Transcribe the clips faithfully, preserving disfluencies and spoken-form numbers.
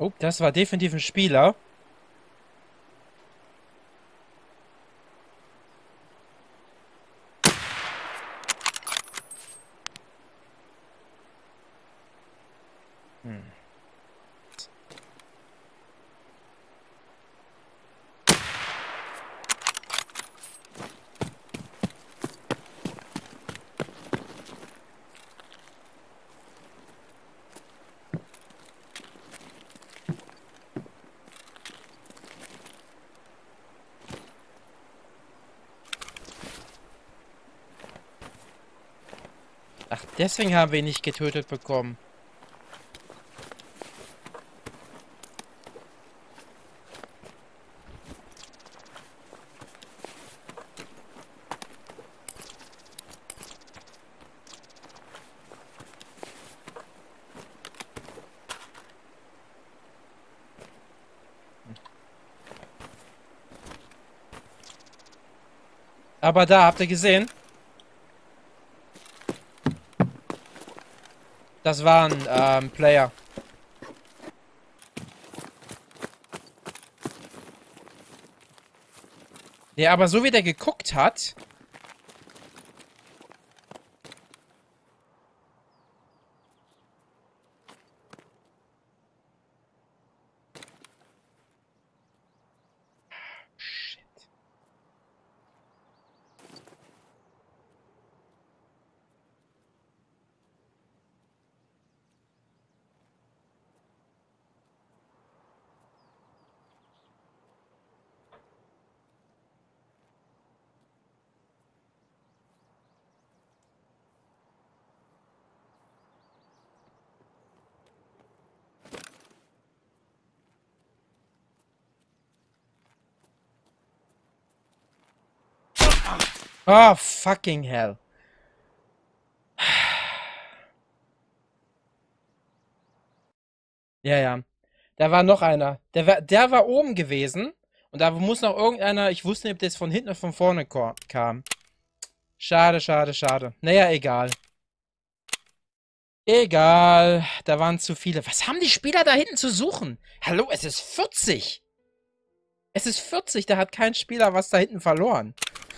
Oh, das war definitiv ein Spieler. Hm. Ach, deswegen haben wir ihn nicht getötet bekommen. Aber da, habt ihr gesehen? Das war ein ähm, Player. Der aber so wie der geguckt hat. Shit. Oh, fucking hell. Ja, ja. Da war noch einer. Der war, der war oben gewesen. Und da muss noch irgendeiner. Ich wusste nicht, ob das von hinten oder von vorne ko- kam. Schade, schade, schade. Naja, egal. Egal. Da waren zu viele. Was haben die Spieler da hinten zu suchen? Hallo, es ist vierzig. Es ist vierzig. Da hat kein Spieler was da hinten verloren.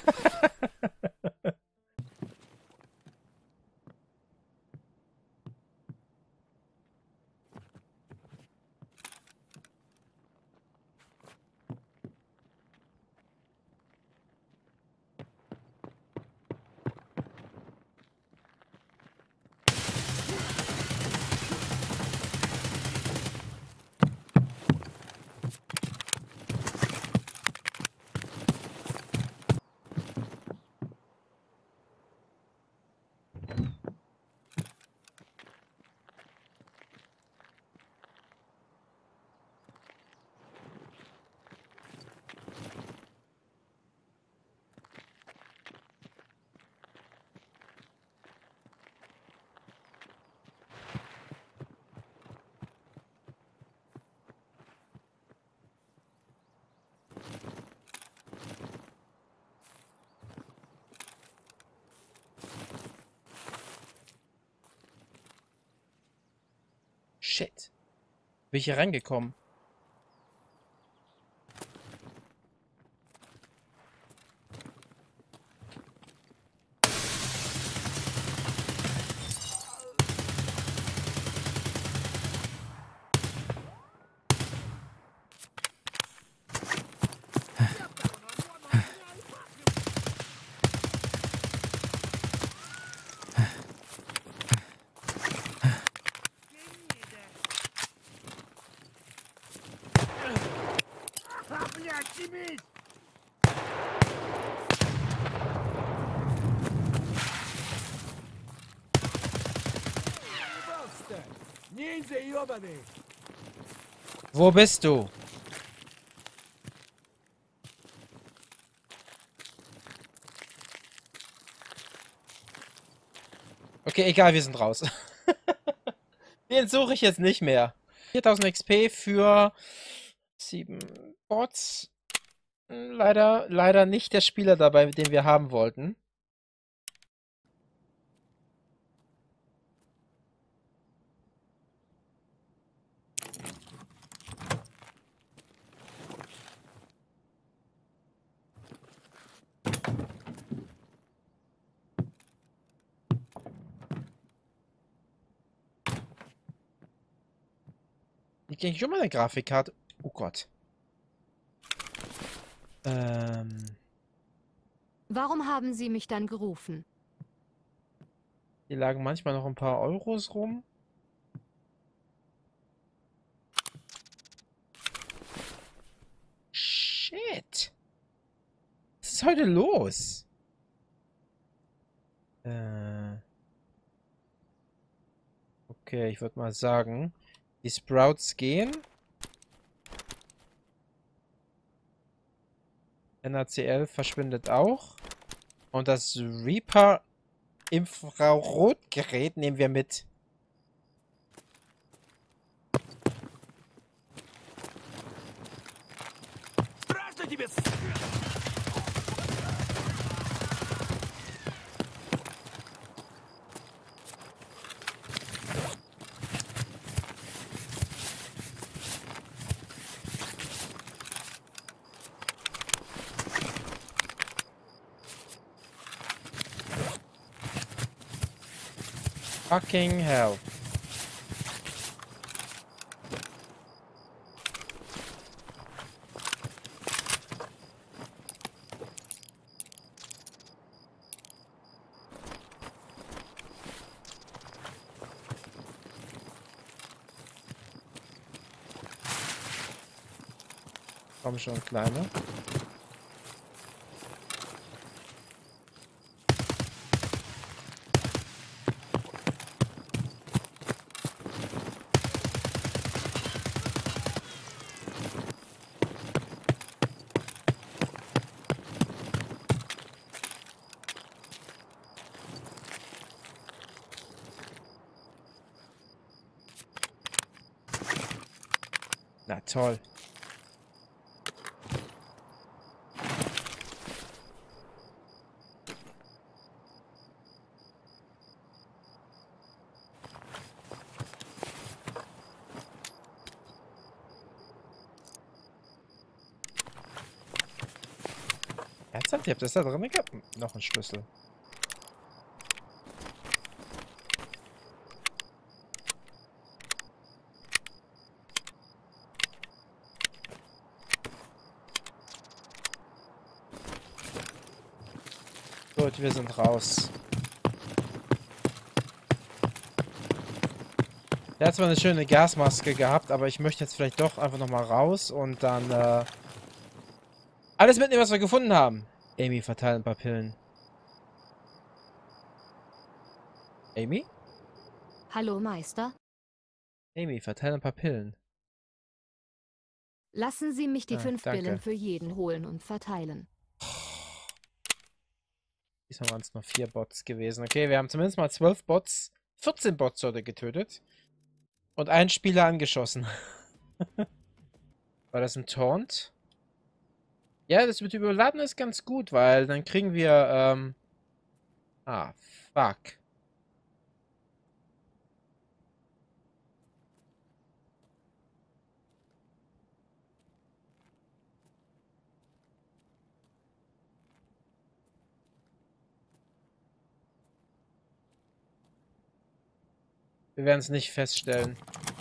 Shit. Bin ich hier reingekommen? Wo bist du? Okay, egal, wir sind raus. Den suche ich jetzt nicht mehr. viertausend X P für sieben Bots. Hm, Leider, leider nicht der Spieler dabei, den wir haben wollten. Ich denke schon mal eine Grafikkarte. Oh Gott. Ähm. Warum haben Sie mich dann gerufen? Hier lagen manchmal noch ein paar Euros rum. Shit. Was ist heute los? Äh. Okay, ich würde mal sagen, die Sprouts gehen. N A C L verschwindet auch. Und das Reaper Infrarotgerät nehmen wir mit. Fucking hell. Komm schon, Kleine. Na toll. Ernsthaft? Ihr habt das da drin gehabt? Noch ein Schlüssel. Gut, wir sind raus. Er hat zwar eine schöne Gasmaske gehabt, aber ich möchte jetzt vielleicht doch einfach nochmal raus und dann äh, alles mitnehmen, was wir gefunden haben. Amy, verteilen ein paar Pillen. Amy? Hallo, Meister? Amy, verteilen ein paar Pillen. Lassen Sie mich die Ah, fünf Pillen danke. für jeden holen und verteilen. Diesmal waren es noch vier Bots gewesen. Okay, wir haben zumindest mal zwölf Bots, vierzehn Bots heute getötet. Und einen Spieler angeschossen. War das ein Taunt? Ja, das mit Überladen ist ganz gut, weil dann kriegen wir, ähm... Ah, fuck. Wir werden es nicht feststellen.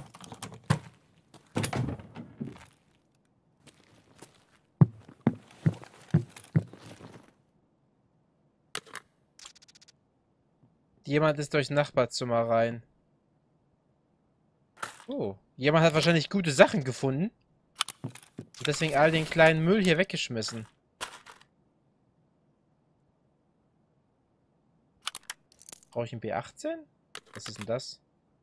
Jemand ist durchs Nachbarzimmer rein. Oh, jemand hat wahrscheinlich gute Sachen gefunden. Und deswegen all den kleinen Müll hier weggeschmissen. Brauche ich ein B achtzehn? Was ist denn das?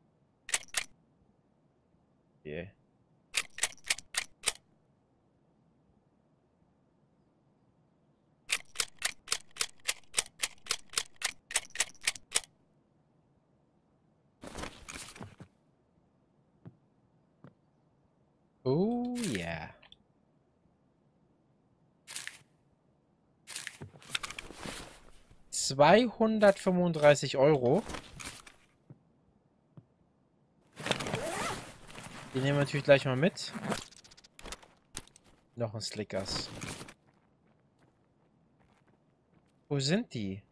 Yeah. Oh yeah. zweihundertfünfunddreißig Euro. Die nehmen wir natürlich gleich mal mit. Noch ein Slickers. Wo sind die?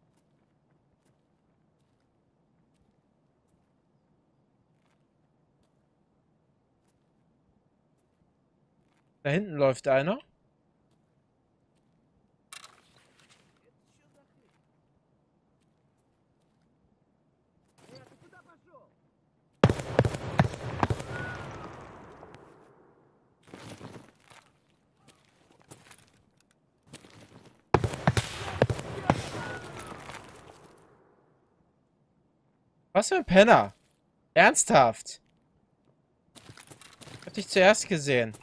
Da hinten läuft einer. Was für ein Penner. Ernsthaft. Ich hab dich zuerst gesehen.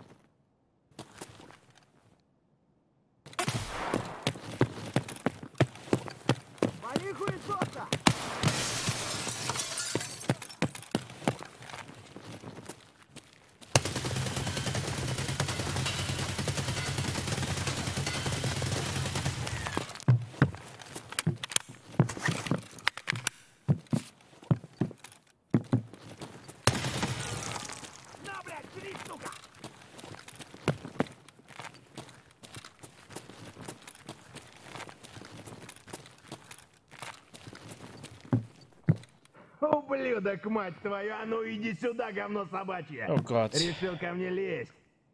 Ублюдок, мать твою, а ну иди сюда, говно собачье. Oh Gott. Решил ко мне лезть.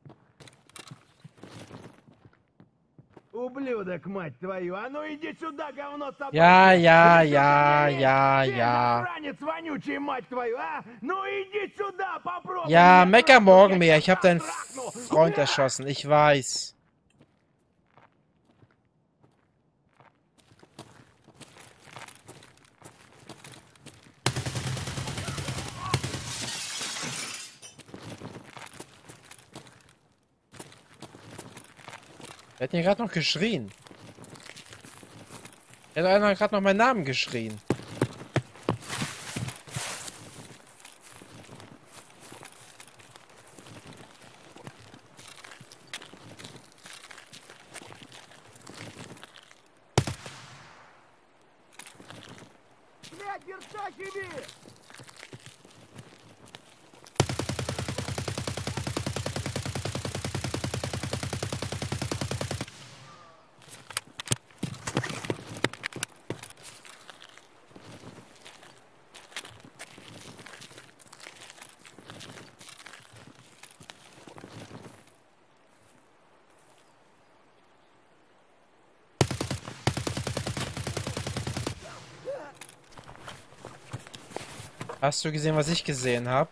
Ублюдок, мать твою, а ну иди сюда, говно собачье. Ja, ja, Решил ja, ко мне лезть? ja, Ты же ja. ранец вонючий, мать твою, а? Ну иди сюда, попробуй. Ja, меня mecker трахнуть, morgen я mehr. тебя Ich hab сам deinen трахну. Freund Ура! erschossen. Ich weiß. Er hat mir gerade noch geschrien. Er hat einer gerade noch meinen Namen geschrien. Блядь, Версачеви! Hast du gesehen, was ich gesehen habe?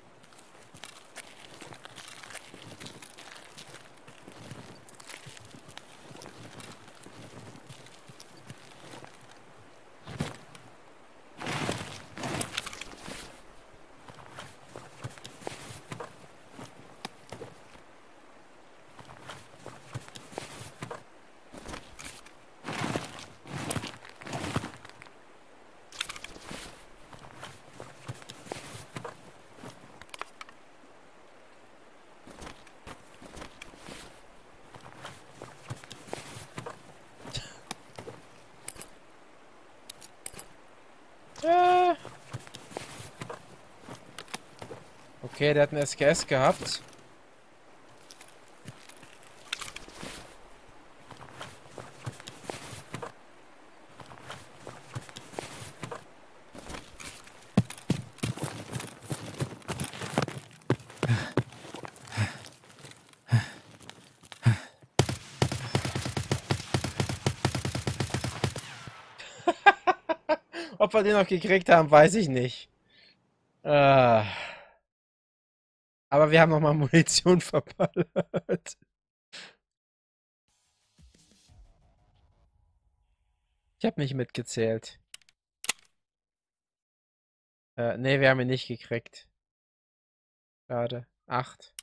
Äh. Okay, der hat einen S K S gehabt. Ob wir den noch gekriegt haben, weiß ich nicht. Äh. Aber wir haben nochmal Munition verballert. Ich habe nicht mitgezählt. Äh, nee, wir haben ihn nicht gekriegt. Schade. Acht.